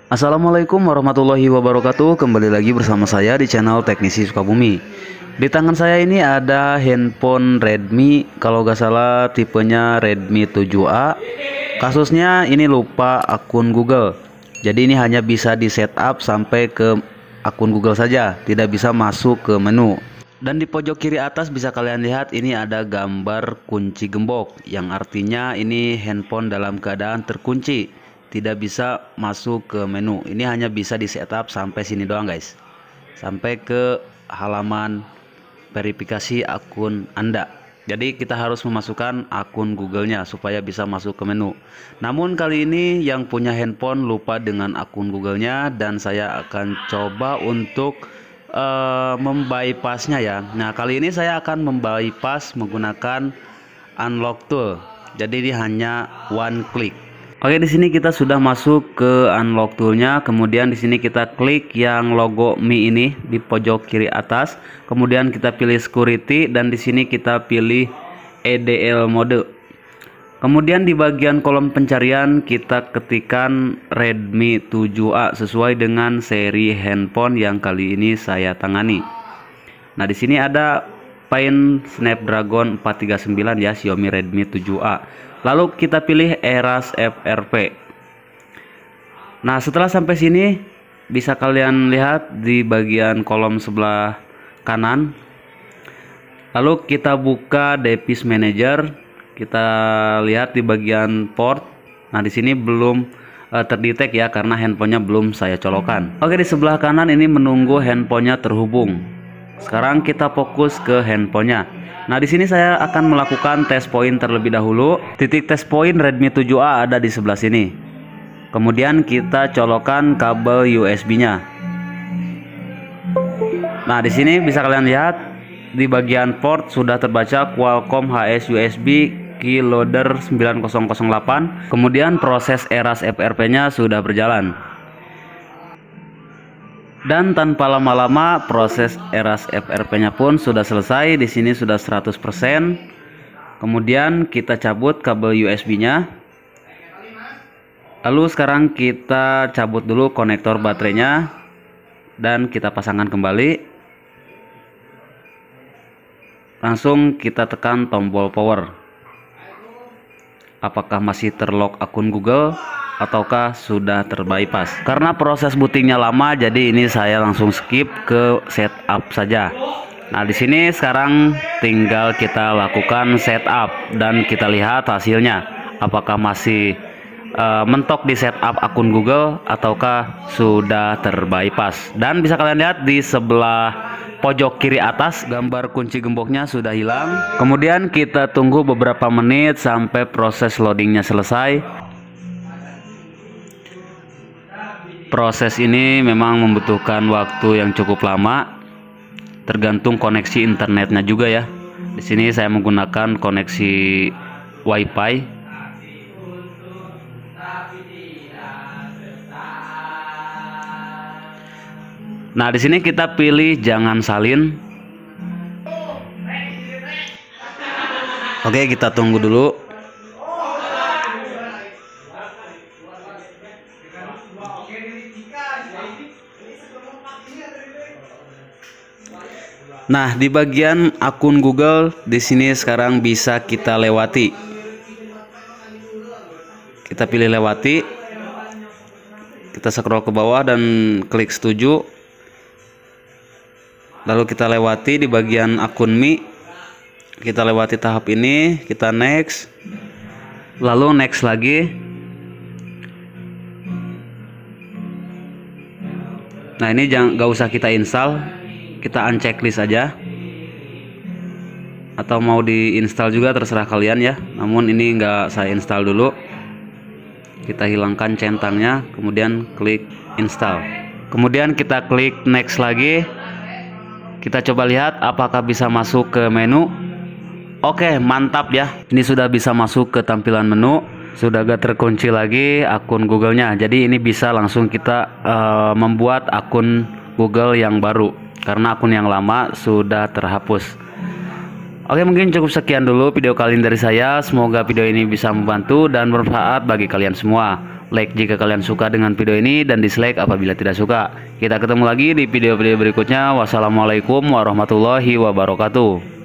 Assalamualaikum warahmatullahi wabarakatuh. Kembali lagi bersama saya di channel Teknisi Sukabumi. Di tangan saya ini ada handphone Redmi, kalau gak salah tipenya Redmi 7A. Kasusnya ini lupa akun Google. Jadi ini hanya bisa di setup sampai ke akun Google saja, tidak bisa masuk ke menu. Dan di pojok kiri atas bisa kalian lihat ini ada gambar kunci gembok, yang artinya ini handphone dalam keadaan terkunci, tidak bisa masuk ke menu. Ini hanya bisa di setup sampai sini doang guys, sampai ke halaman verifikasi akun Anda. Jadi kita harus memasukkan akun Google-nya supaya bisa masuk ke menu. Namun kali ini yang punya handphone lupa dengan akun Google-nya, dan saya akan coba untuk membypassnya ya. Nah, kali ini saya akan membypass menggunakan unlock tool. Jadi ini hanya one click. Oke, di sini kita sudah masuk ke unlock toolnya. Kemudian di sini kita klik yang logo Mi ini di pojok kiri atas. Kemudian kita pilih security dan di sini kita pilih EDL mode. Kemudian di bagian kolom pencarian kita ketikkan Redmi 7A sesuai dengan seri handphone yang kali ini saya tangani. Nah, di sini ada pin Snapdragon 439 ya, Xiaomi Redmi 7A. Lalu kita pilih Eras FRP. Nah, setelah sampai sini bisa kalian lihat di bagian kolom sebelah kanan. Lalu kita buka device manager. Kita lihat di bagian port. Nah, di sini belum terdetek ya karena handphonenya belum saya colokan. Oke, di sebelah kanan ini menunggu handphonenya terhubung. Sekarang kita fokus ke handphonenya. Nah, di sini saya akan melakukan test point terlebih dahulu. Titik test point Redmi 7A ada di sebelah sini. Kemudian kita colokan kabel USB-nya. Nah, di sini bisa kalian lihat di bagian port sudah terbaca Qualcomm HS USB Keyloader 9008. Kemudian proses Eras FRP-nya sudah berjalan. Dan tanpa lama-lama proses Eras FRP-nya pun sudah selesai. Di sini sudah 100%. Kemudian kita cabut kabel USB-nya. Lalu sekarang kita cabut dulu konektor baterainya dan kita pasangkan kembali. Langsung kita tekan tombol power. Apakah masih terlock akun Google ataukah sudah terbypass? Karena proses bootingnya lama, jadi ini saya langsung skip ke setup saja. Nah, di sini sekarang tinggal kita lakukan setup dan kita lihat hasilnya. Apakah masih mentok di setup akun Google ataukah sudah terbypass? Dan bisa kalian lihat di sebelah pojok kiri atas gambar kunci gemboknya sudah hilang. Kemudian kita tunggu beberapa menit sampai proses loadingnya selesai. Proses ini memang membutuhkan waktu yang cukup lama, tergantung koneksi internetnya juga ya. Di sini saya menggunakan koneksi WiFi. Nah, di sini kita pilih jangan salin. Oke, kita tunggu dulu. Nah, di bagian akun Google di sini sekarang bisa kita lewati. Kita pilih lewati. Kita scroll ke bawah dan klik setuju. Lalu kita lewati di bagian akun Mi. Kita lewati tahap ini, kita next. Lalu next lagi. Nah, ini gak usah kita install. Kita unchecklist aja. Atau mau diinstal juga terserah kalian ya. Namun ini nggak saya install dulu. Kita hilangkan centangnya, kemudian klik install. Kemudian kita klik next lagi. Kita coba lihat apakah bisa masuk ke menu. Oke, mantap ya. Ini sudah bisa masuk ke tampilan menu. Sudah gak terkunci lagi akun Google-nya. Jadi ini bisa langsung kita membuat akun Google yang baru, karena akun yang lama sudah terhapus. Oke, mungkin cukup sekian dulu video kali ini dari saya. Semoga video ini bisa membantu dan bermanfaat bagi kalian semua. like jika kalian suka dengan video ini, dan dislike apabila tidak suka. Kita ketemu lagi di video-video berikutnya. Wassalamualaikum warahmatullahi wabarakatuh.